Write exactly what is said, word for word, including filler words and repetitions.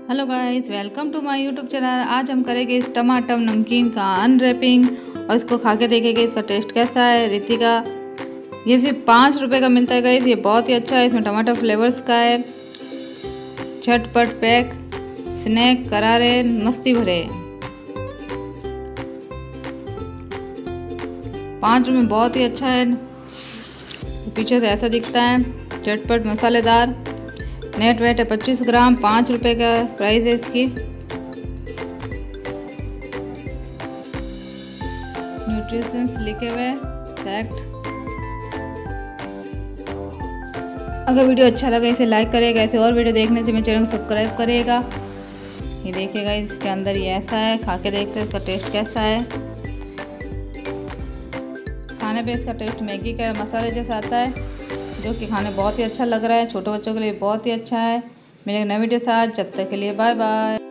Hello guys, welcome to my YouTube channel. आज हम करेंगे इस टमाटर नमकीन का अनरैपिंग और इसको खा के देखेंगे इसका टेस्ट कैसा है। रितिका ये सिर्फ पाँच रुपये का मिलता है गाइस, ये बहुत ही अच्छा है। इसमें टमाटर फ्लेवर्स का है। झटपट पैक स्नैक करारे मस्ती भरे। पाँच रुपये में बहुत ही अच्छा है। पीछे से ऐसा दिखता है, झटपट मसालेदार। नेट वेट है पच्चीस ग्राम, पाँच रुपये का प्राइस है इसकी। न्यूट्रिशंस लिखे हुए फैक्ट। अगर वीडियो अच्छा लगा इसे लाइक करेगा। ऐसे और वीडियो देखने से मेरे चैनल को सब्सक्राइब करेगा। ये देखिएगा इसके अंदर ये ऐसा है, खा के देखते हैं इसका टेस्ट कैसा है। खाने पे इसका टेस्ट मैगी का मसाले जैसा आता है, जो कि खाने बहुत ही अच्छा लग रहा है। छोटे बच्चों के लिए बहुत ही अच्छा है। मिलेंगे नई वीडियो साथ, जब तक के लिए बाय बाय।